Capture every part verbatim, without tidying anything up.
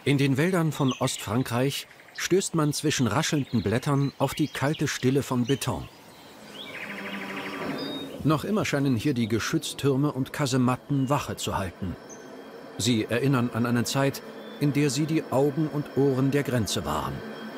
In den Wäldern von Ostfrankreich stößt man zwischen raschelnden Blättern auf die kalte Stille von Beton. Noch immer scheinen hier die Geschütztürme und Kasematten Wache zu halten. Sie erinnern an eine Zeit, in der sie die Augen und Ohren der Grenze waren.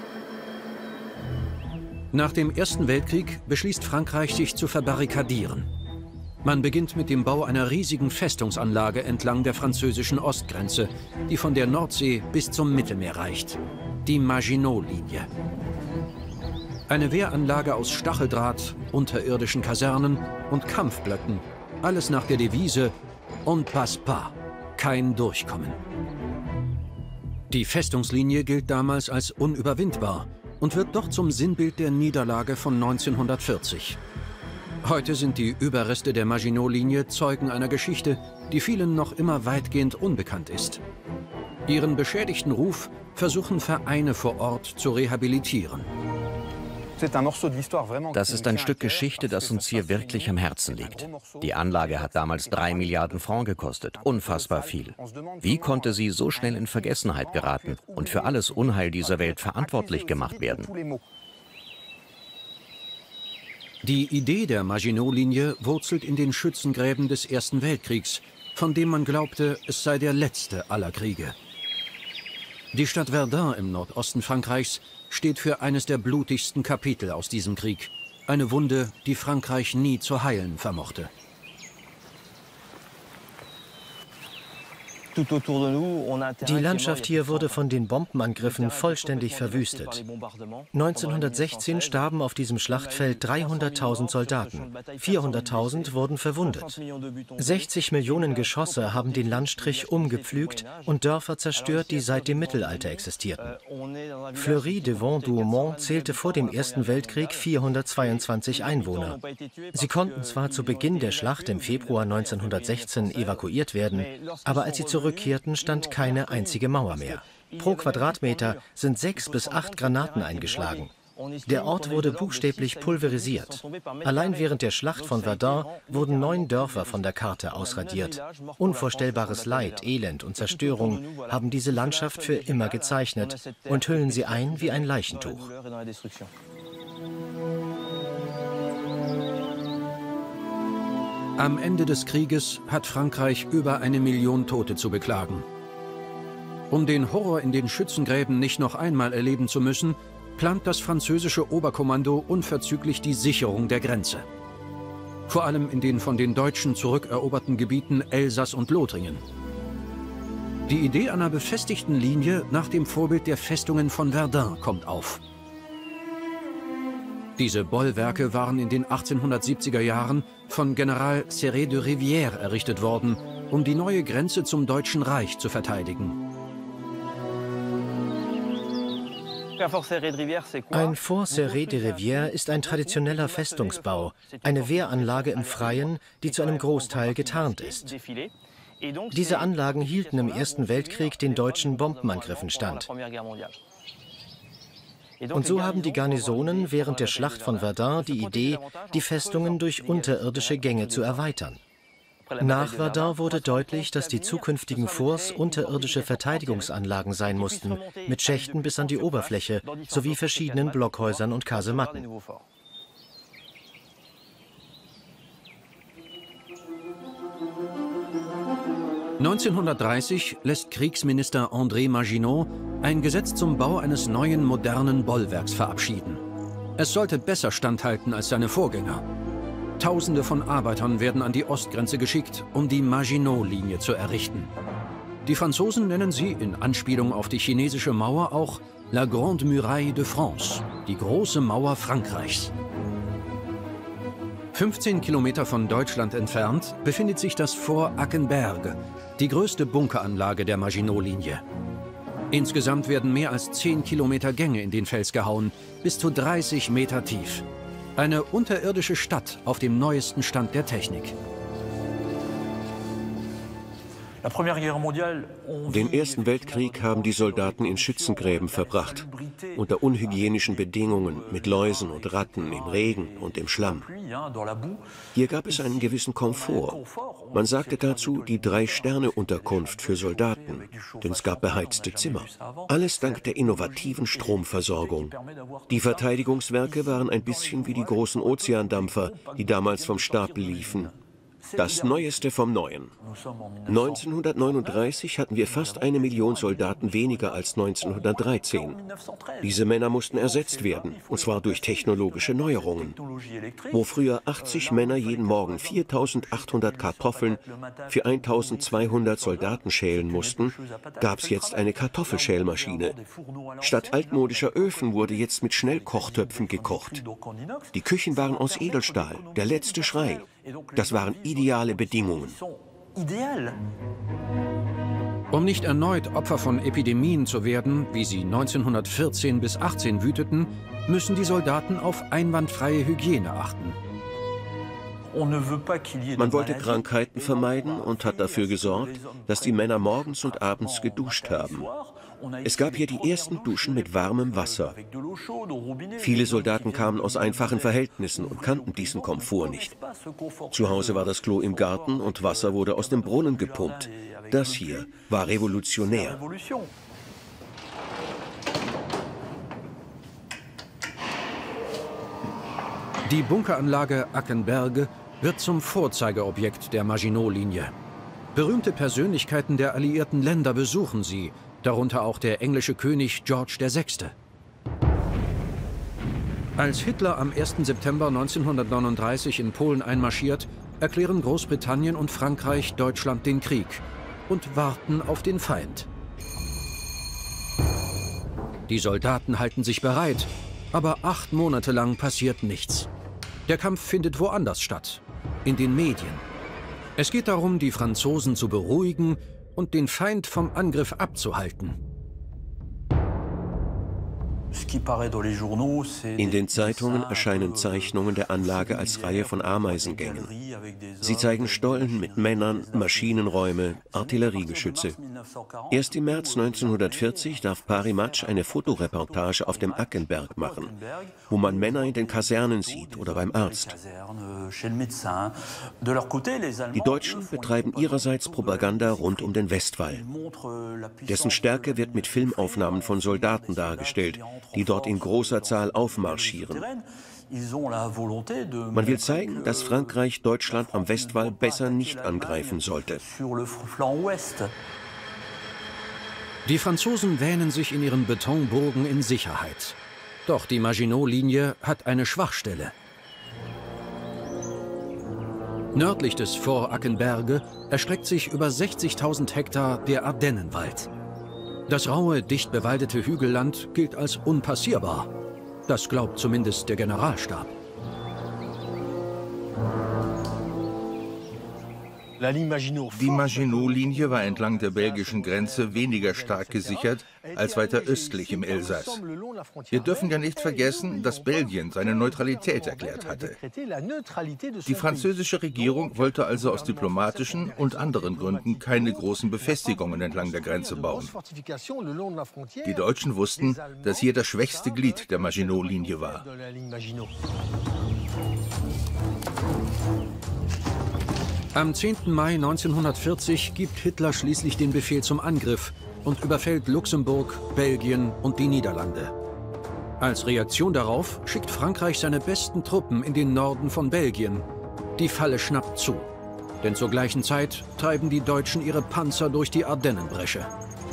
Nach dem Ersten Weltkrieg beschließt Frankreich, sich zu verbarrikadieren. Man beginnt mit dem Bau einer riesigen Festungsanlage entlang der französischen Ostgrenze, die von der Nordsee bis zum Mittelmeer reicht. Die Maginot-Linie. Eine Wehranlage aus Stacheldraht, unterirdischen Kasernen und Kampfblöcken. Alles nach der Devise "On passe pas", kein Durchkommen. Die Festungslinie gilt damals als unüberwindbar und wird doch zum Sinnbild der Niederlage von neunzehnhundertvierzig. Heute sind die Überreste der Maginot-Linie Zeugen einer Geschichte, die vielen noch immer weitgehend unbekannt ist. Ihren beschädigten Ruf versuchen Vereine vor Ort zu rehabilitieren. Das ist ein Stück Geschichte, das uns hier wirklich am Herzen liegt. Die Anlage hat damals drei Milliarden Francs gekostet. Unfassbar viel. Wie konnte sie so schnell in Vergessenheit geraten und für alles Unheil dieser Welt verantwortlich gemacht werden? Die Idee der Maginot-Linie wurzelt in den Schützengräben des Ersten Weltkriegs, von dem man glaubte, es sei der letzte aller Kriege. Die Stadt Verdun im Nordosten Frankreichs steht für eines der blutigsten Kapitel aus diesem Krieg. Eine Wunde, die Frankreich nie zu heilen vermochte. Die Landschaft hier wurde von den Bombenangriffen vollständig verwüstet. neunzehnhundertsechzehn starben auf diesem Schlachtfeld dreihunderttausend Soldaten, vierhunderttausend wurden verwundet. sechzig Millionen Geschosse haben den Landstrich umgepflügt und Dörfer zerstört, die seit dem Mittelalter existierten. Fleury-de-Vaux-Douaumont zählte vor dem Ersten Weltkrieg vierhundertzweiundzwanzig Einwohner. Sie konnten zwar zu Beginn der Schlacht im Februar neunzehnhundertsechzehn evakuiert werden, aber als sie zurückkehrten, stand keine einzige Mauer mehr. Pro Quadratmeter sind sechs bis acht Granaten eingeschlagen. Der Ort wurde buchstäblich pulverisiert. Allein während der Schlacht von Verdun wurden neun Dörfer von der Karte ausradiert. Unvorstellbares Leid, Elend und Zerstörung haben diese Landschaft für immer gezeichnet und hüllen sie ein wie ein Leichentuch. Am Ende des Krieges hat Frankreich über eine Million Tote zu beklagen. Um den Horror in den Schützengräben nicht noch einmal erleben zu müssen, plant das französische Oberkommando unverzüglich die Sicherung der Grenze. Vor allem in den von den Deutschen zurückeroberten Gebieten Elsass und Lothringen. Die Idee einer befestigten Linie nach dem Vorbild der Festungen von Verdun kommt auf. Diese Bollwerke waren in den achtzehnhundertsiebziger Jahren von General Serré de Rivière errichtet worden, um die neue Grenze zum Deutschen Reich zu verteidigen. Ein Fort Serré de Rivière ist ein traditioneller Festungsbau, eine Wehranlage im Freien, die zu einem Großteil getarnt ist. Diese Anlagen hielten im Ersten Weltkrieg den deutschen Bombenangriffen stand. Und so haben die Garnisonen während der Schlacht von Verdun die Idee, die Festungen durch unterirdische Gänge zu erweitern. Nach Verdun wurde deutlich, dass die zukünftigen Forts unterirdische Verteidigungsanlagen sein mussten, mit Schächten bis an die Oberfläche sowie verschiedenen Blockhäusern und Kasematten. neunzehnhundertdreißig lässt Kriegsminister André Maginot ein Gesetz zum Bau eines neuen, modernen Bollwerks verabschieden. Es sollte besser standhalten als seine Vorgänger. Tausende von Arbeitern werden an die Ostgrenze geschickt, um die Maginot-Linie zu errichten. Die Franzosen nennen sie in Anspielung auf die chinesische Mauer auch La Grande Muraille de France, die große Mauer Frankreichs. fünfzehn Kilometer von Deutschland entfernt befindet sich das Fort Ackenberg, die größte Bunkeranlage der Maginot-Linie. Insgesamt werden mehr als zehn Kilometer Gänge in den Fels gehauen, bis zu dreißig Meter tief. Eine unterirdische Stadt auf dem neuesten Stand der Technik. Den Ersten Weltkrieg haben die Soldaten in Schützengräben verbracht, unter unhygienischen Bedingungen, mit Läusen und Ratten, im Regen und im Schlamm. Hier gab es einen gewissen Komfort. Man sagte dazu die Drei-Sterne-Unterkunft für Soldaten, denn es gab beheizte Zimmer. Alles dank der innovativen Stromversorgung. Die Verteidigungswerke waren ein bisschen wie die großen Ozeandampfer, die damals vom Stapel liefen. Das Neueste vom Neuen. neunzehnhundertneununddreißig hatten wir fast eine Million Soldaten weniger als neunzehnhundertdreizehn. Diese Männer mussten ersetzt werden, und zwar durch technologische Neuerungen. Wo früher achtzig Männer jeden Morgen viertausendachthundert Kartoffeln für eintausendzweihundert Soldaten schälen mussten, gab es jetzt eine Kartoffelschälmaschine. Statt altmodischer Öfen wurde jetzt mit Schnellkochtöpfen gekocht. Die Küchen waren aus Edelstahl, der letzte Schrei. Das waren ideale Bedingungen. Um nicht erneut Opfer von Epidemien zu werden, wie sie neunzehnhundertvierzehn bis achtzehn wüteten, müssen die Soldaten auf einwandfreie Hygiene achten. Man wollte Krankheiten vermeiden und hat dafür gesorgt, dass die Männer morgens und abends geduscht haben. Es gab hier die ersten Duschen mit warmem Wasser. Viele Soldaten kamen aus einfachen Verhältnissen und kannten diesen Komfort nicht. Zu Hause war das Klo im Garten und Wasser wurde aus dem Brunnen gepumpt. Das hier war revolutionär. Die Bunkeranlage Ackenberge wird zum Vorzeigeobjekt der Maginot-Linie. Berühmte Persönlichkeiten der alliierten Länder besuchen sie, darunter auch der englische König George der Sechste. Als Hitler am ersten September neunzehnhundertneununddreißig in Polen einmarschiert, erklären Großbritannien und Frankreich Deutschland den Krieg und warten auf den Feind. Die Soldaten halten sich bereit, aber acht Monate lang passiert nichts. Der Kampf findet woanders statt, in den Medien. Es geht darum, die Franzosen zu beruhigen und den Feind vom Angriff abzuhalten. In den Zeitungen erscheinen Zeichnungen der Anlage als Reihe von Ameisengängen. Sie zeigen Stollen mit Männern, Maschinenräume, Artilleriegeschütze. Erst im März neunzehnhundertvierzig darf Paris Match eine Fotoreportage auf dem Ackenberg machen, wo man Männer in den Kasernen sieht oder beim Arzt. Die Deutschen betreiben ihrerseits Propaganda rund um den Westwall. Dessen Stärke wird mit Filmaufnahmen von Soldaten dargestellt, die dort in großer Zahl aufmarschieren. Man will zeigen, dass Frankreich Deutschland am Westwall besser nicht angreifen sollte. Die Franzosen wähnen sich in ihren Betonburgen in Sicherheit. Doch die Maginot-Linie hat eine Schwachstelle. Nördlich des Fort Ackenberge erstreckt sich über sechzigtausend Hektar der Ardennenwald. Das raue, dicht bewaldete Hügelland gilt als unpassierbar. Das glaubt zumindest der Generalstab. Die Maginot-Linie war entlang der belgischen Grenze weniger stark gesichert als weiter östlich im Elsass. Wir dürfen ja nicht vergessen, dass Belgien seine Neutralität erklärt hatte. Die französische Regierung wollte also aus diplomatischen und anderen Gründen keine großen Befestigungen entlang der Grenze bauen. Die Deutschen wussten, dass hier das schwächste Glied der Maginot-Linie war. Am zehnten Mai neunzehnhundertvierzig gibt Hitler schließlich den Befehl zum Angriff und überfällt Luxemburg, Belgien und die Niederlande. Als Reaktion darauf schickt Frankreich seine besten Truppen in den Norden von Belgien. Die Falle schnappt zu, denn zur gleichen Zeit treiben die Deutschen ihre Panzer durch die Ardennenbresche.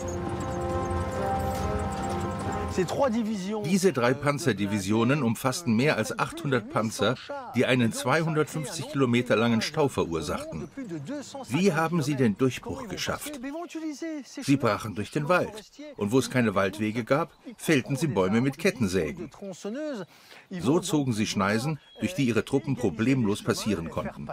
Diese drei Panzerdivisionen umfassten mehr als achthundert Panzer, die einen zweihundertfünfzig Kilometer langen Stau verursachten. Wie haben sie den Durchbruch geschafft? Sie brachen durch den Wald. Und wo es keine Waldwege gab, fällten sie Bäume mit Kettensägen. So zogen sie Schneisen, durch die ihre Truppen problemlos passieren konnten.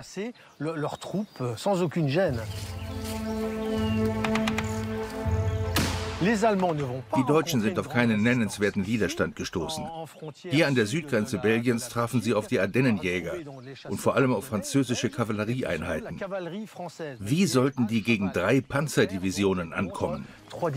Die Deutschen sind auf keinen nennenswerten Widerstand gestoßen. Hier an der Südgrenze Belgiens trafen sie auf die Ardennenjäger und vor allem auf französische Kavallerieeinheiten. Wie sollten die gegen drei Panzerdivisionen ankommen?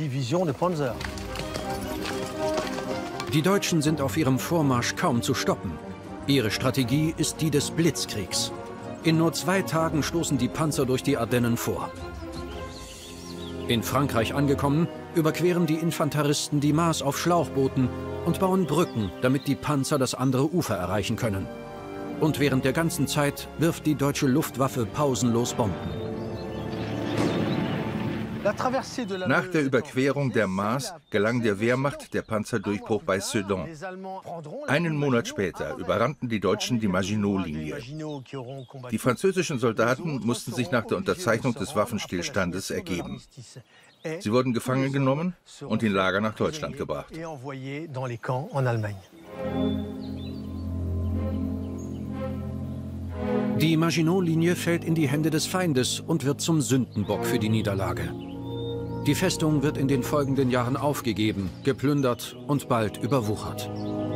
Die Deutschen sind auf ihrem Vormarsch kaum zu stoppen. Ihre Strategie ist die des Blitzkriegs. In nur zwei Tagen stoßen die Panzer durch die Ardennen vor. In Frankreich angekommen, überqueren die Infanteristen die Maas auf Schlauchbooten und bauen Brücken, damit die Panzer das andere Ufer erreichen können. Und während der ganzen Zeit wirft die deutsche Luftwaffe pausenlos Bomben. Nach der Überquerung der Maas gelang der Wehrmacht der Panzerdurchbruch bei Sedan. Einen Monat später überrannten die Deutschen die Maginot-Linie. Die französischen Soldaten mussten sich nach der Unterzeichnung des Waffenstillstandes ergeben. Sie wurden gefangen genommen und in Lager nach Deutschland gebracht. Die Maginot-Linie fällt in die Hände des Feindes und wird zum Sündenbock für die Niederlage. Die Festung wird in den folgenden Jahren aufgegeben, geplündert und bald überwuchert.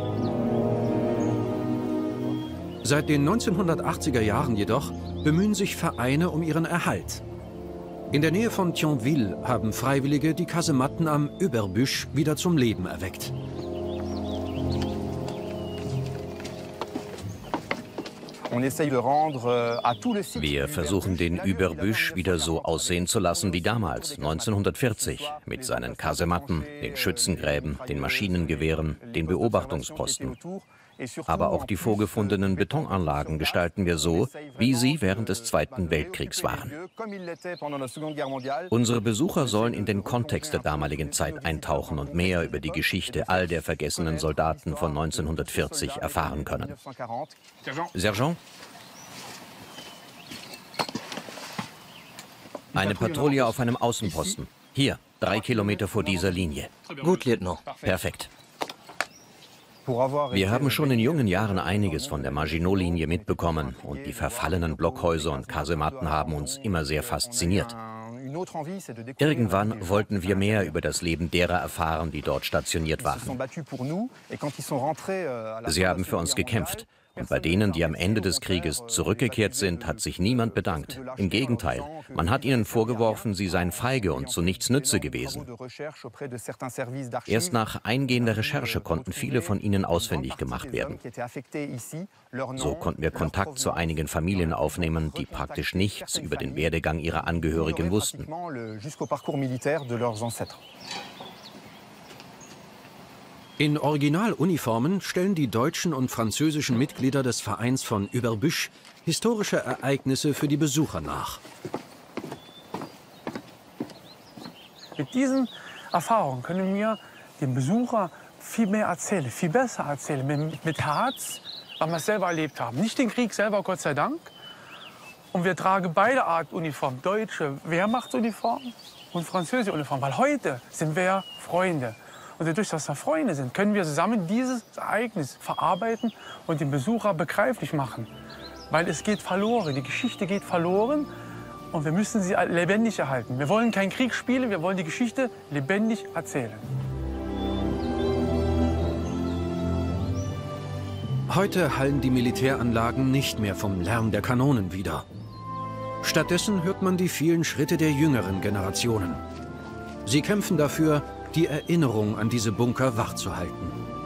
Seit den neunzehnhundertachtziger Jahren jedoch bemühen sich Vereine um ihren Erhalt. In der Nähe von Thionville haben Freiwillige die Kasematten am Überbüsch wieder zum Leben erweckt. Wir versuchen, den Überbüsch wieder so aussehen zu lassen wie damals, neunzehnhundertvierzig, mit seinen Kasematten, den Schützengräben, den Maschinengewehren, den Beobachtungsposten. Aber auch die vorgefundenen Betonanlagen gestalten wir so, wie sie während des Zweiten Weltkriegs waren. Unsere Besucher sollen in den Kontext der damaligen Zeit eintauchen und mehr über die Geschichte all der vergessenen Soldaten von neunzehnhundertvierzig erfahren können. Sergeant? Eine Patrouille auf einem Außenposten. Hier, drei Kilometer vor dieser Linie. Gut, Lieutenant. Perfekt. Wir haben schon in jungen Jahren einiges von der Maginot-Linie mitbekommen und die verfallenen Blockhäuser und Kasematten haben uns immer sehr fasziniert. Irgendwann wollten wir mehr über das Leben derer erfahren, die dort stationiert waren. Sie haben für uns gekämpft. Und bei denen, die am Ende des Krieges zurückgekehrt sind, hat sich niemand bedankt. Im Gegenteil, man hat ihnen vorgeworfen, sie seien feige und zu nichts Nütze gewesen. Erst nach eingehender Recherche konnten viele von ihnen ausfindig gemacht werden. So konnten wir Kontakt zu einigen Familien aufnehmen, die praktisch nichts über den Werdegang ihrer Angehörigen wussten. In Originaluniformen stellen die deutschen und französischen Mitglieder des Vereins von Überbüsch historische Ereignisse für die Besucher nach. Mit diesen Erfahrungen können wir dem Besucher viel mehr erzählen, viel besser erzählen, mit, mit Herz, was wir selber erlebt haben. Nicht den Krieg selber, Gott sei Dank. Und wir tragen beide Art Uniform, deutsche Wehrmachtsuniform und französische Uniform, weil heute sind wir ja Freunde. Und dadurch, dass wir Freunde sind, können wir zusammen dieses Ereignis verarbeiten und den Besucher begreiflich machen. Weil es geht verloren, die Geschichte geht verloren und wir müssen sie lebendig erhalten. Wir wollen keinen Krieg spielen, wir wollen die Geschichte lebendig erzählen. Heute hallen die Militäranlagen nicht mehr vom Lärm der Kanonen wider. Stattdessen hört man die vielen Schritte der jüngeren Generationen. Sie kämpfen dafür, die Erinnerung an diese Bunker wachzuhalten.